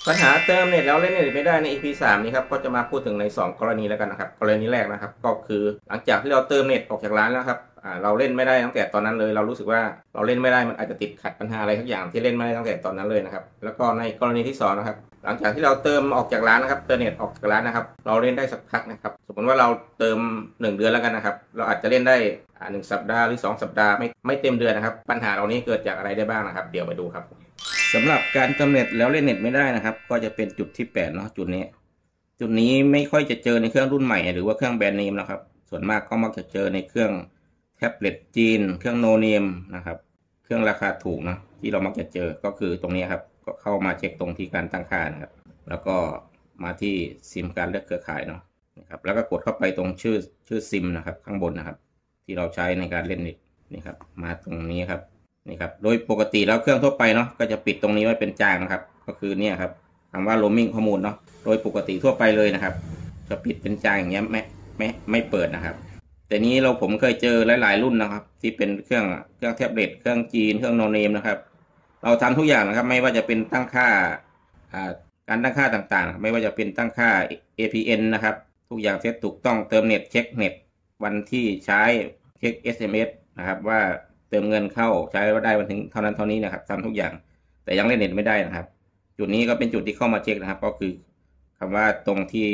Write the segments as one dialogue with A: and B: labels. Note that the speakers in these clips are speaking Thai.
A: ปัญหาเติมเน็ตแล้วเล่นเน็ตไม่ได้ใน EP 3นี้ครับก็จะมาพูดถึงใน2กรณีแล้วกันนะครับกรณีแรกนะครับก็คือหลังจากที่เราเติมเน็ตออกจากร้านแล้วครับเราเล่นไม่ได้ตั้งแต่ตอนนั้นเลยเรารู้สึกว่าเราเล่นไม่ได้มันอาจจะติดขัดปัญหาอะไรทุกอย่างที่เล่นไม่ได้ตั้งแต่ตอนนั้นเลยนะครับแล้วก็ในกรณีที่2นะครับหลังจากที่เราเติมออกจากร้านนะครับเติมเน็ตออกจากร้านนะครับเราเล่นได้สักพักนะครับสมมติว่าเราเติม1เดือนแล้วกันนะครับเราอาจจะเล่นได้1สัปดาห์หรือ2สัปดาห์ไม่เต็มเดือนนะครับปัญหาเหล่านี้เกิดจากอะไรได้บ้างนะครับเดี๋ยวไปดูครับสำหรับการเติมเน็ตแล้วเล่นเน็ตไม่ได้นะครับก็จะเป็นจุดที่8เนาะจุดนี้ไม่ค่อยจะเจอในเครื่องรุ่นใหม่หรือว่าเครื่องแบรนด์เนมนะครับส่วนมากก็มักจะเจอในเครื่องแท็บเล็ตจีนเครื่องโนเนมนะครับเครื่องราคาถูกนะที่เรามักจะเจอก็คือตรงนี้ครับก็เข้ามาเช็คตรงที่การตั้งค่านะครับแล้วก็มาที่ซิมการเลือกเครือข่ายเนาะนะครับแล้วก็กดเข้าไปตรงชื่อซิมนะครับข้างบนนะครับที่เราใช้ในการเล่นเน็ตนี่ครับมาตรงนี้ครับนี่ครับโดยปกติแล้วเครื่องทั่วไปเนาะก็จะปิดตรงนี้ไว้เป็นจางนะครับก็คือเนี่ยครับคำว่า roaming ข้อมูลเนาะโดยปกติทั่วไปเลยนะครับจะปิดเป็นจางอย่างเงี้ยไม่เปิดนะครับแต่นี้ผมเคยเจอหลายๆรุ่นนะครับที่เป็นเครื่องแท็บเล็ตเครื่องจีนเครื่องโนเนมนะครับเราทำทุกอย่างนะครับไม่ว่าจะเป็นตั้งค่าการตั้งค่าต่างๆไม่ว่าจะเป็นตั้งค่า APN นะครับทุกอย่างเซตถูกต้องเติมเน็ตเช็คเน็ตวันที่ใช้เช็ค SMS นะครับว่าเติมเงินเข้าใช้ว่าได้วันถึงเท่านั้นเท่านี้นะครับทำทุกอย่างแต่ยังเล่นเน็ตไม่ได้นะครับจุดนี้ก็เป็นจุดที่เข้ามาเช็คนะครับก็คือคำว่าตรงที่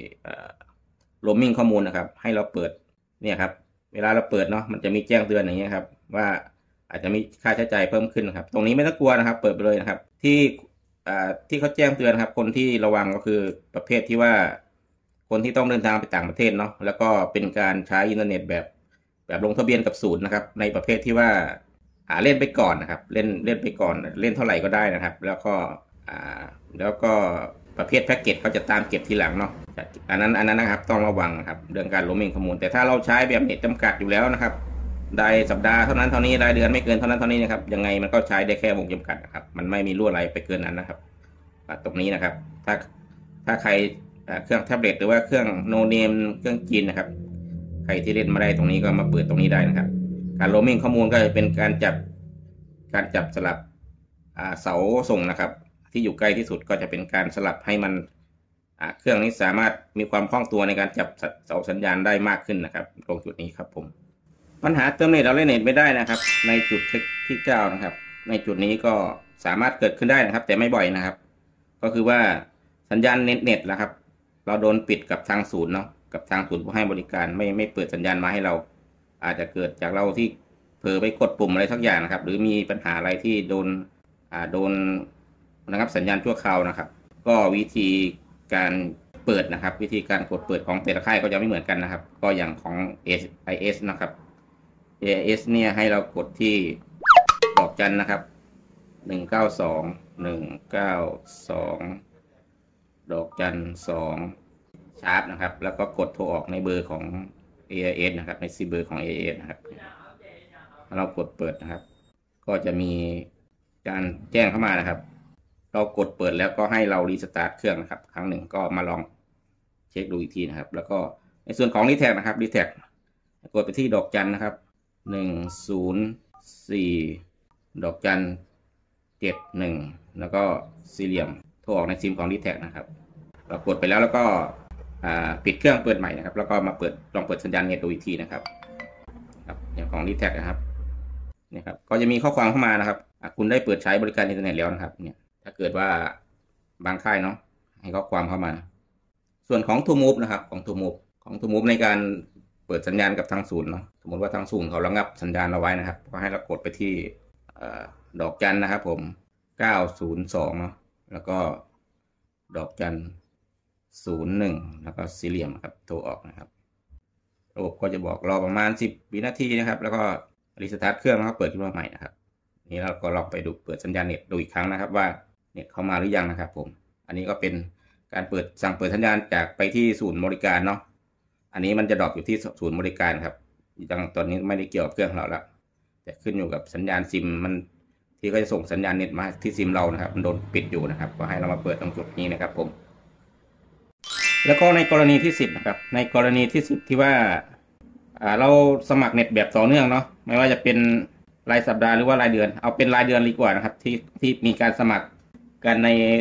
A: roaming ข้อมูลนะครับให้เราเปิดเนี่ยครับเวลาเราเปิดเนาะมันจะมีแจ้งเตือนอย่างเงี้ยครับว่าอาจจะมีค่าใช้จ่ายเพิ่มขึ้นนะครับตรงนี้ไม่ต้องกลัวนะครับเปิดไปเลยนะครับที่เขาแจ้งเตือนครับคนที่ระวังก็คือประเภทที่ว่าคนที่ต้องเดินทางไปต่างประเทศเนาะแล้วก็เป็นการใช้อินเทอร์เน็ตแบบลงทะเบียนกับศูนย์นะครับในประเภทที่ว่าเล่นไปก่อนนะครับเล่นไปก่อนเล่นเท่าไหร่ก็ได้นะครับแล้วก็ประเภทแพ็กเกจเขาจะตามเก็บทีหลังเนาะอันนั้นนะครับต้องระวังครับเรื่องการโรมมิ่งข้อมูลแต่ถ้าเราใช้แบบเน็ตจำกัดอยู่แล้วนะครับได้สัปดาห์เท่านั้นเท่านี้ได้เดือนไม่เกินเท่านั้นเท่านี้นะครับยังไงมันก็ใช้ได้แค่วงจำกัดนะครับมันไม่มีรั่วไหลไปเกินนั้นนะครับตรงนี้นะครับถ้าใครเครื่องแท็บเล็ตหรือว่าเครื่องโนเนมเครื่องจีนนะครับใครที่เล่นมาได้ตรงนี้ก็มาเปิดตรงนี้ได้นะครับการโรมมิ่งข้อมูลก็จะเป็นการจับสลับเสาส่งนะครับที่อยู่ใกล้ที่สุดก็จะเป็นการสลับให้มันเครื่องนี้สามารถมีความคล่องตัวในการจับเสาสัญญาณได้มากขึ้นนะครับตรงจุดนี้ครับผมปัญหาเติมเน็ตเราเล่นเน็ตไม่ได้นะครับในจุดที่9นะครับในจุดนี้ก็สามารถเกิดขึ้นได้นะครับแต่ไม่บ่อยนะครับก็คือว่าสัญญาณเน็ตนะครับเราโดนปิดกับทางศูนย์เนาะกับทางศูนย์ผู้ให้บริการไม่เปิดสัญญาณมาให้เราอาจจะเกิดจากเราที่เผลอไปกดปุ่มอะไรสักอย่างนะครับหรือมีปัญหาอะไรที่โดนนะครับสัญญาณชั่วคราวนะครับก็วิธีการเปิดนะครับวิธีการกดเปิดของแต่ละค่ายก็จะไม่เหมือนกันนะครับก็อย่างของ AIS นะครับ AIS เนี่ยให้เรากดที่ดอกจันนะครับ192ดอกจัน2ชาร์ปนะครับแล้วก็กดโทรออกในเบอร์ของ AIS นะครับในซีเบอร์ของ AIS นะครับเรากดเปิดนะครับก็จะมีการแจ้งเข้ามานะครับเรากดเปิดแล้วก็ให้เรารีสตาร์ทเครื่องนะครับครั้งหนึ่งก็มาลองเช็คดูอีกทีนะครับแล้วก็ในส่วนของรีแท็กนะครับรีแท็กกดไปที่ดอกจันนะครับ104ดอกจัน71แล้วก็สี่เหลี่ยมโทรออกในซิมของรีแท็กนะครับเรากดไปแล้วก็ปิดเครื่องเปิดใหม่นะครับแล้วก็มาลองเปิดสัญญาณเน็ตดูอีกทีนะครับอย่างของรีแท็กนะครับเนี่ยครับก็จะมีข้อความเข้ามานะครับคุณได้เปิดใช้บริการอินเทอร์เน็ตแล้วนะครับเนี่ยถ้าเกิดว่าบางค่ายเนาะให้ข้อความเข้ามาส่วนของ TrueMove นะครับของ TrueMove ในการเปิดสัญญาณกับทางศูนย์เนาะสมมติว่าทางศูนย์เขาระงับสัญญาณเราไว้นะครับก็ให้เรากดไปที่ดอกจันนะครับผม902เนาะแล้วก็ดอกจัน01แล้วก็สี่เหลี่ยมครับโทรออกนะครับระบบก็จะบอกรอประมาณ10วินาทีนะครับแล้วก็รีสตาร์ทเครื่องแล้วก็เปิดขึ้นมาใหม่นะครับนี่เราก็ลองไปดูเปิดสัญญาณเน็ตดูอีกครั้งนะครับว่าเน็ตเข้ามาหรือยังนะครับผมอันนี้ก็เป็นการสั่งเปิดสัญญาณจากไปที่ศูนย์บริการเนาะอันนี้มันจะดรอปอยู่ที่ศูนย์บริการครับยังตอนนี้ไม่ได้เกี่ยวกับเครื่องเราแล้วแต่ขึ้นอยู่กับสัญญาณซิมมันที่ก็จะส่งสัญญาณเน็ตมาที่ซิมเรานะครับมันโดนปิดอยู่นะครับก็ให้เรามาเปิดตรงจุดนี้นะครับผมแล้วก็ในกรณีที่10นะครับในกรณีที่10ที่ว่าเราสมัครเน็ตแบบต่อเนื่องเนาะไม่ว่าจะเป็นรายสัปดาห์หรือว่ารายเดือนเอาเป็นรายเดือนดีกว่านะครับที่มีการสมัครกันใน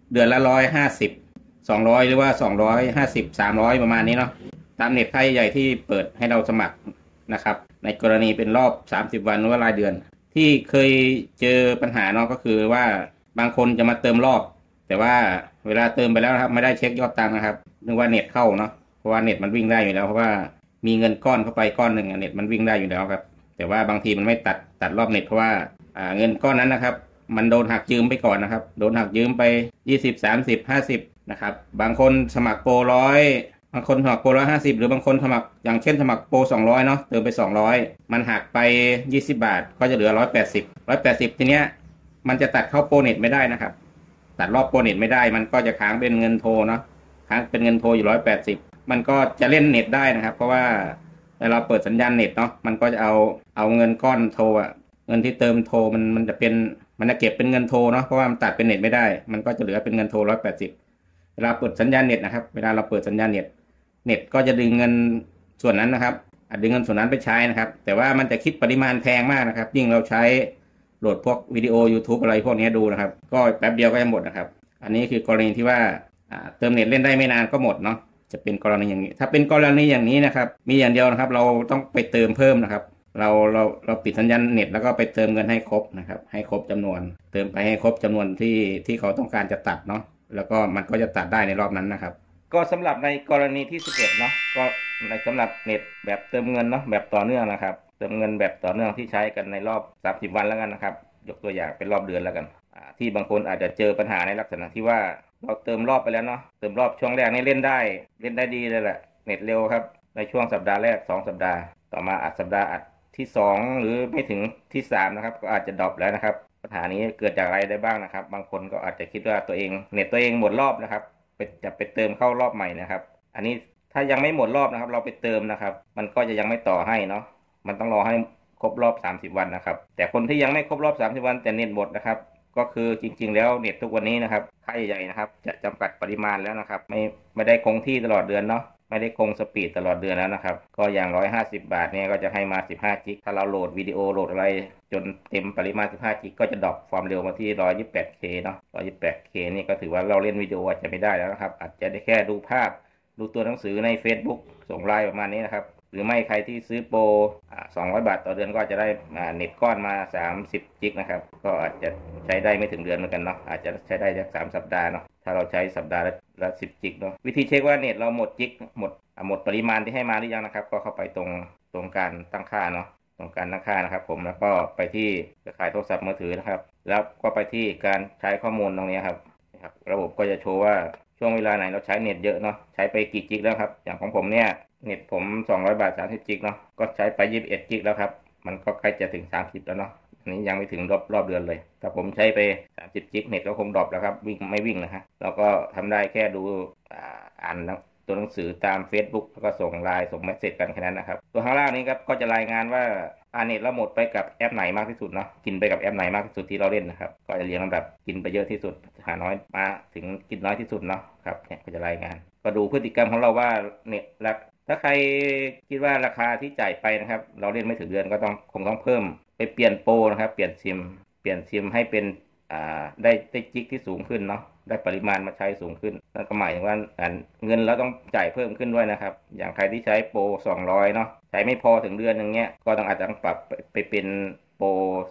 A: เดือนละ150 200หรือว่า250 300ประมาณนี้เนาะตามเน็ตค่ายใหญ่ที่เปิดให้เราสมัครนะครับในกรณีเป็นรอบ30 วันหรือว่ารายเดือนที่เคยเจอปัญหาเนาะก็คือว่าบางคนจะมาเติมรอบแต่ว่าเวลาเติมไปแล้วนะครับไม่ได้เช็คยอดตังค์นะครับนึกว่าเน็ตเข้าเนาะเพราะว่าเน็ตมันวิ่งได้อยู่แล้วเพราะว่ามีเงินก้อนเข้าไปก้อนหนึ่งเน็ตมันวิ่งได้อยู่แล้วครับแต่ว่าบางทีมันไม่ตัดรอบเน็ตเพราะว่าเงินก้อนนั้นนะครับมันโดนหักยืมไปก่อนนะครับโดนหักยืมไป20 30 50นะครับบางคนสมัครโปร100บางคนสมัครโปร150หรือบางคนสมัครอย่างเช่นสมัครโปร200เนาะเติมไป200มันหักไป20 บาทก็จะเหลือ180ทีเนี้ยมันจะตัดเข้าโปรเน็ตไม่ได้นะครับตัดรอบโปรเน็ตไม่ได้มันก็จะค้างเป็นเงินโทรเนาะค้างเป็นเงินโทรอยู่180มันก็จะเล่นเน็ตได้นะครับเพราะว่าเวลาเปิดสัญญาณเน็ตเนาะมันก็จะเอาเงินก้อนโทรเงินที่เติมโทรมันจะเก็บเป็นเงินโทรเนาะเพราะว่ามันตัดเป็นเน็ตไม่ได้มันก็จะเหลือเป็นเงินโทร180เวลาเปิดสัญญาณเน็ตนะครับเวลาเราเปิดสัญญาณเน็ตก็จะดึงเงินส่วนนั้นนะครับดึงเงินส่วนนั้นไปใช้นะครับแต่ว่ามันจะคิดปริมาณแพงมากนะครับยิ่งเราใช้โหลดพวกวิดีโอ YouTube อะไรพวกนี้ดูนะครับก็แป๊บเดียวก็จะหมดนะครับอันนี้คือกรณีที่ว่าเติมเน็ตเล่นได้ไม่นานก็หมดเนาะจะเป็นกรณีอย่างนี้ถ้าเป็นกรณีอย่างนี้นะครับมีอย่างเดียวนะครับเราต้องไปเติมเพิ่มนะครับเราปิดสัญญาณเน็ตแล้วก็ไปเติมเงินให้ครบนะครับให้ครบจำนวนเติมไปให้ครบจำนวนที่เขาต้องการจะตัดเนาะแล้วก็มันก็จะตัดได้ในรอบนั้นนะครับก็สำหรับในกรณีที่11เนาะก็ในสำหรับเน็ตแบบเติมเงินเนาะแบบต่อเนื่องนะครับเติมเงินแบบต่อเนื่องที่ใช้กันในรอบ30 วันแล้วกันนะครับยกตัวอย่างเป็นรอบเดือนแล้วกันที่บางคนอาจจะเจอปัญหาในลักษณะที่ว่าเราเติมรอบไปแล้วเนาะเติมรอบช่วงแรกนี่เล่นได้ดีเลยแหละเน็ตเร็วครับในช่วงสัปดาห์แรก2 สัปดาห์ต่อมาสัปดาห์ที่2หรือไม่ถึงที่3นะครับก็อาจจะดรอปแล้วนะครับปัญหานี้เกิดจากอะไรได้บ้างนะครับบางคนก็อาจจะคิดว่าตัวเองเน็ตตัวเองหมดรอบนะครับจะไปเติมเข้ารอบใหม่นะครับอันนี้ถ้ายังไม่หมดรอบนะครับเราไปเติมนะครับมันก็จะยังไม่ต่อให้เนาะมันต้องรอให้ครบรอบ30 วันนะครับแต่คนที่ยังไม่ครบรอบ30 วันแต่เน็ตหมดนะครับก็คือจริงๆแล้วเน็ตทุกวันนี้นะครับค่ายใหญ่นะครับจะจำกัดปริมาณแล้วนะครับไม่ได้คงที่ตลอดเดือนเนาะไม่ได้คงสปีดตลอดเดือนแล้วนะครับก็อย่าง150 บาทเนี่ยก็จะให้มา15 จิกถ้าเราโหลดวิดีโอโหลดอะไรจนเต็มปริมาณ15 จิกก็จะดรอปความเร็วมาที่ 128K เนาะ 128K นี่ก็ถือว่าเราเล่นวิดีโออาจจะไม่ได้แล้วนะครับอาจจะได้แค่ดูภาพดูตัวหนังสือใน Facebook ส่งไลน์ประมาณนี้นะครับหรือไม่ใครที่ซื้อโปร200 บาทต่อเดือนก็จะได้เน็ตก้อนมา30 จิกนะครับก็อาจจะใช้ได้ไม่ถึงเดือนเหมือนกันเนาะอาจจะใช้ได้สัก3 สัปดาห์เนาะถ้าเราใช้สัปดาห์ละ10 จิกเนาะวิธีเช็คว่าเน็ตเราหมดจิกหมดปริมาณที่ให้มาหรือยังนะครับก็เข้าไปตรงการตั้งค่าเนาะตรงการตั้งค่านะครับผมแล้วก็ไปที่เครือข่ายโทรศัพท์มือถือนะครับแล้วก็ไปที่การใช้ข้อมูลตรงนี้ครับระบบก็จะโชว์ว่าช่วงเวลาไหนเราใช้เน็ตเยอะเนาะใช้ไปกี่จิกแล้วครับอย่างของผมเนี่ยเน็ตผม200 บาท30 จิกเนาะก็ใช้ไป21 จิกแล้วครับมันก็ใกล้จะถึง30แล้วเนาะอันนี้ยังไม่ถึงรอบเดือนเลยถ้าผมใช้ไป30 จิกเน็ตก็คงดรอปแล้วครับไม่วิ่งนะฮะเราก็ทำได้แค่ดูอ่านตัวหนังสือตาม Facebook แล้วก็ส่งไลน์ส่งเมสเสจกันแค่นั้นนะครับตัวข้างล่างนี้ครับก็จะรายงานว่าเน็ตเราหมดไปกับแอปไหนมากที่สุดเนาะกินไปกับแอปไหนมากที่สุดที่เราเล่นนะครับก็จะเรียงลำดับกินไปเยอะที่สุดหาน้อยมาถึงกินน้อยที่สุดเนาะครับเนี่ยก็จะรายงานก็ดูพฤติกรรมของเราว่าเน็ตรักถ้าใครคิดว่าราคาที่จ่ายไปนะครับเราเล่นไม่ถึงเดือนก็คงต้องเพิ่มไปเปลี่ยนโปรนะครับเปลี่ยนซิมให้เป็นได้จิกที่สูงขึ้นเนาะได้ปริมาณมาใช้สูงขึ้นนั่นก็หมายถึงว่าเงินเราต้องจ่ายเพิ่มขึ้นด้วยนะครับอย่างใครที่ใช้โปร200เนาะใช้ไม่พอถึงเดือนนึงเนี้ยก็ต้องอาจจะปรับไปเป็นโปร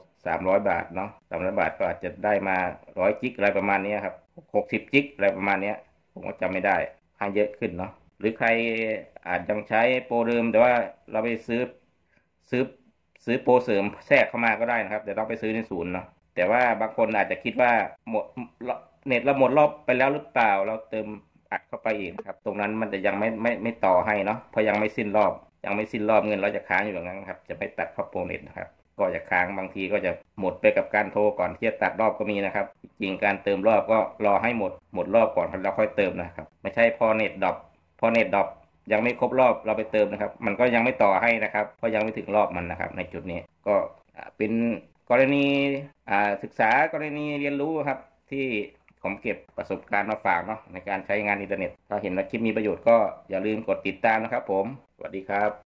A: 300 บาทเนาะ300 บาทก็อาจจะได้มา100 จิกอะไรประมาณนี้ครับ60 จิกอะไรประมาณนี้ผมก็จำไม่ได้ให้เยอะขึ้นเนาะหรือใครอาจยังใช้โปรเดิมแต่ว่าเราไปซื้อโปรเสริมแทรกเข้ามาก็ได้นะครับแต่ต้องไปซื้อในศูนย์เนาะแต่ว่าบางคนอาจจะคิดว่าหมดเน็ตเราหมดรอบไปแล้วหรือเปล่าเราเติมอัดเข้าไปอีกครับตรงนั้นมันจะยังไม่ต่อให้เนาะเพราะยังไม่สิ้นรอบเงินเราจะค้างอยู่อย่างนั้นครับจะไม่ตัดเข้าโปรเน็ตนะครับก็จะค้างบางทีก็จะหมดไปกับการโทรก่อนที่จะตัดรอบก็มีนะครับจริงการเติมรอบก็รอให้หมดรอบก่อนแล้วค่อยเติมนะครับไม่ใช่พอเน็ตดรอปยังไม่ครบรอบเราไปเติมนะครับมันก็ยังไม่ต่อให้นะครับเพราะยังไม่ถึงรอบมันนะครับในจุดนี้ก็เป็นกรณีศึกษากรณีเรียนรู้ครับที่ผมเก็บประสบการณ์มาฝากเนาะในการใช้งานอินเทอร์เน็ตถ้าเห็นว่าคลิปมีประโยชน์ก็อย่าลืมกดติดตามนะครับผมสวัสดีครับ